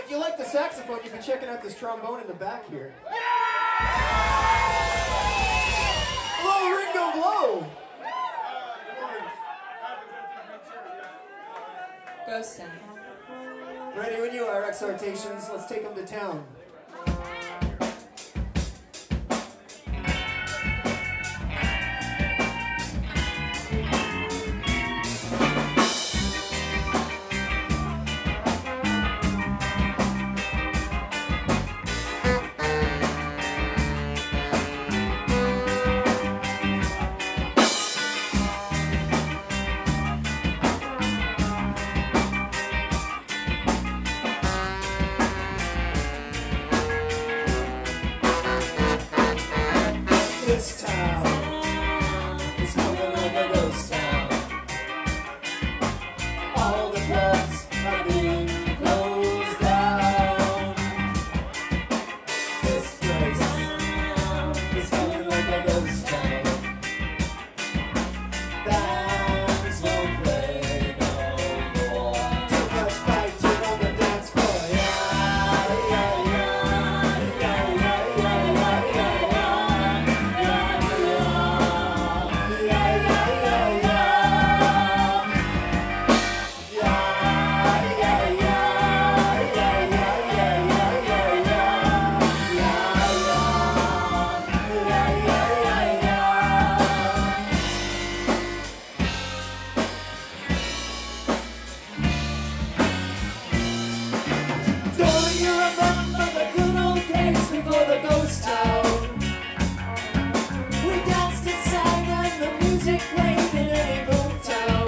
If you like the saxophone, you can check out this trombone in the back here. Hello, Ringo Blow! Ghost Town. Ready when you are, Exhortations. Let's take them to town. This town is smelling like a ghost town. All the clubs are being closed down. This place is smelling like a ghost town. Bands won't play no more. Too much fighting on the dance floor. Yeah, yeah, yeah, yeah, yeah, yeah, yeah, yeah, yeah. Don't you remember the good old days before the ghost town? We danced and sang and the music played in any boom town.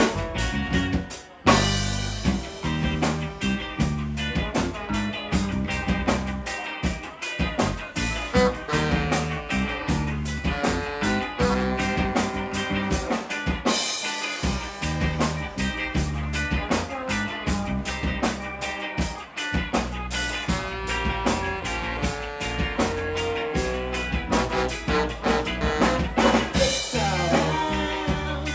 This town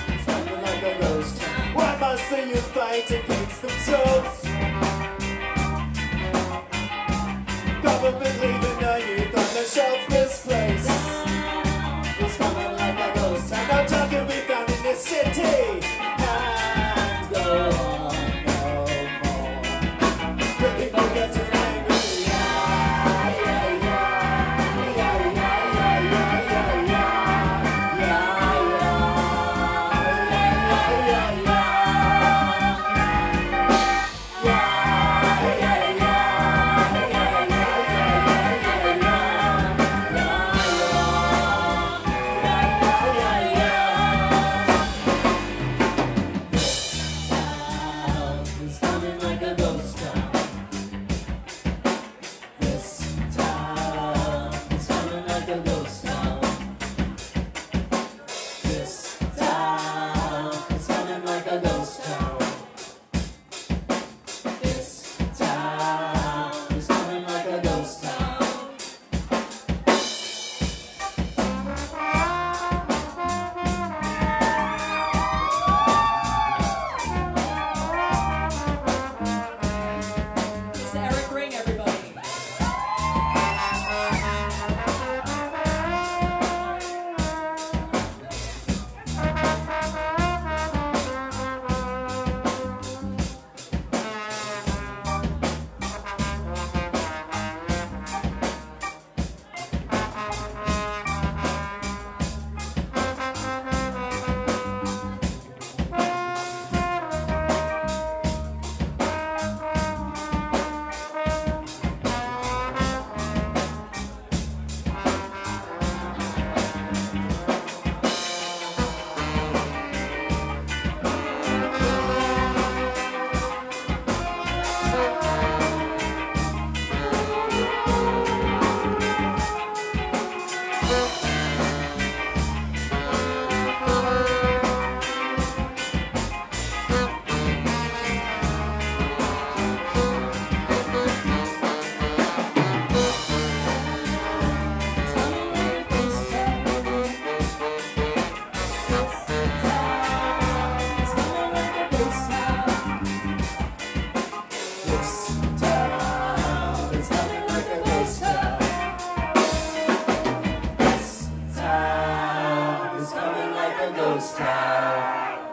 ghost town.